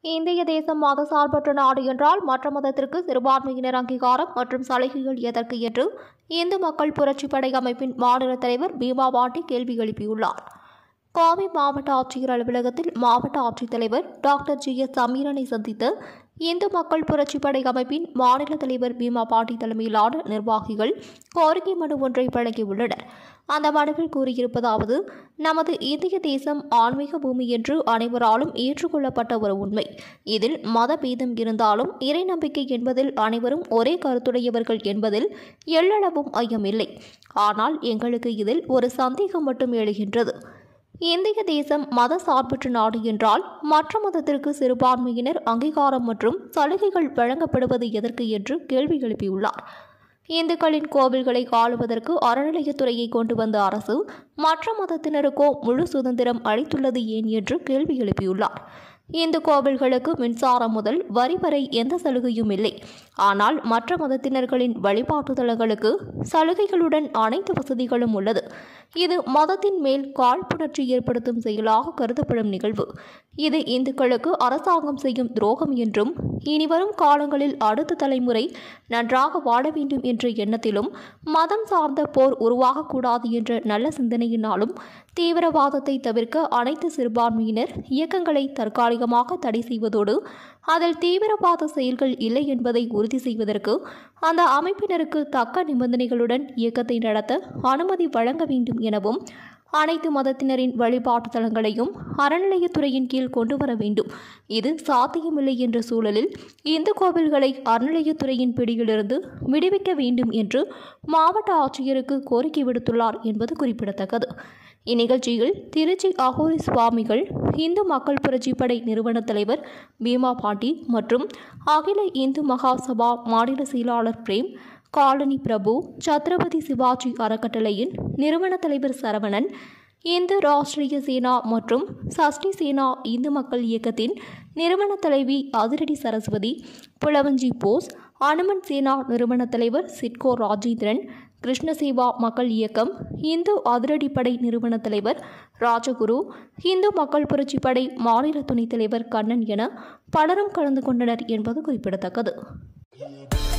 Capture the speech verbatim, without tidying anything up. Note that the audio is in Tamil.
இந்திய தேசம் மதசார்பற்ற நாடு என்றால் மற்ற மதத்திற்கு சிறுபான்மையினர் அங்கீகாரம் மற்றும் சலுகைகள் எதற்கு என்று இந்து மக்கள் புரட்சிப் படை அமைப்பின் மாநில தலைவர் பீமா பாண்டி கேள்வி எழுப்பியுள்ளார். கோவை மாவட்ட ஆட்சியர் அலுவலகத்தில் மாவட்ட ஆட்சித்தலைவர் டாக்டர் ஜி எஸ் சமீரனை சந்தித்து இந்து மக்கள் புரட்சிப் படை அமைப்பின் மாநில தலைவர் பீமா பாண்டி தலைமையிலான நிர்வாகிகள் கோரிக்கை மனு ஒன்றை வழங்கியுள்ளனர். அந்த மனுவில் கூறியிருப்பதாவது: நமது இந்திய தேசம் ஆன்மீக பூமி என்று அனைவராலும் ஏற்றுக்கொள்ளப்பட்ட ஒரு உண்மை. இதில் மத பேதம் இருந்தாலும் இறை நம்பிக்கை என்பதில் அனைவரும் ஒரே கருத்துடையவர்கள் என்பதில் எள்ளளவும் ஐயமில்லை. ஆனால் எங்களுக்கு இதில் ஒரு சந்தேகம் மட்டும் எழுகின்றது. இந்திய தேசம் மத சார்பற்ற நாடு என்றால் மற்ற மதத்திற்கு சிறுபான்மையினர் அங்கீகாரம் மற்றும் சலுகைகள் வழங்கப்படுவது எதற்கு என்று கேள்வி எழுப்பியுள்ளார். இந்துக்களின் கோவில்களை ஆளுவதற்கு அறநிலையத்துறையை கொண்டு வந்த அரசு மற்ற மதத்தினருக்கோ முழு சுதந்திரம் அளித்துள்ளது ஏன் என்று கேள்வி எழுப்பியுள்ளார். இந்து கோவில்களுக்கு மின்சாரம் முதல் வரி வரை எந்த சலுகையும் இல்லை. ஆனால் மற்ற மதத்தினர்களின் வழிபாட்டு தலங்களுக்கு சலுகைகளுடன் அனைத்து வசதிகளும் உள்ளது. இது மதத்தின் மேல் காழ்ப்புணர்ச்சி ஏற்படுத்தும் செயலாக கருதப்படும் நிகழ்வு. இது இந்துக்களுக்கு அரசாங்கம் செய்யும் துரோகம் என்றும் இனிவரும் காலங்களில் அடுத்த தலைமுறை நன்றாக வாழ வேண்டும் என்ற எண்ணத்திலும் மதம் சார்ந்த போர் உருவாகக்கூடாது என்ற நல்ல சிந்தனையினாலும் தீவிரவாதத்தை தவிர்க்க அனைத்து சிறுபான்மையினர் இயக்கங்களை தற்காலிகமாக தடை செய்வதோடு அதில் தீவிரவாத செயல்கள் இல்லை என்பதை உறுதி செய்வதற்கு அந்த அமைப்பினருக்கு தக்க நிபந்தனைகளுடன் இயக்கத்தை நடத்த அனுமதி வழங்க வேண்டும் எனவும் அனைத்து மதத்தினரின் வழிபாட்டு தலங்களையும் அறநிலையத்துறையின் கீழ் கொண்டு வர வேண்டும். இது சாத்தியமில்லை என்ற சூழலில் இந்து கோவில்களை அறநிலையத்துறையின் பிடியிலிருந்து விடுவிக்க வேண்டும் என்று மாவட்ட ஆட்சியருக்கு கோரிக்கை விடுத்துள்ளார் என்பது குறிப்பிடத்தக்கது. இந்நிகழ்ச்சியில் திருச்சி அகோரி சுவாமிகள், இந்து மக்கள் புரட்சிப் படை நிறுவன தலைவர் பீமா பாண்டி மற்றும் அகில இந்து மகா சபா மாநில செயலாளர் பிரேம், காலனி பிரபு, சத்ரபதி சிவாஜி அறக்கட்டளையின் நிறுவன தலைவர் சரவணன், இந்து ராஷ்டிரிய சேனா மற்றும் சஷ்டி சேனா இந்து மக்கள் இயக்கத்தின் நிறுவன தலைவி அதிரடி சரஸ்வதி, புலவஞ்சி போஸ், அனுமன் சேனா நிறுவன தலைவர் சிட்கோ ராஜேந்திரன், கிருஷ்ணசேவா மக்கள் இயக்கம், இந்து அதிரடிப்படை நிறுவன தலைவர் ராஜகுரு, இந்து மக்கள் புரட்சிப் படை மாநில துணைத் தலைவர் கண்ணன் என பலரும் கலந்து கொண்டனர் என்பது குறிப்பிடத்தக்கது.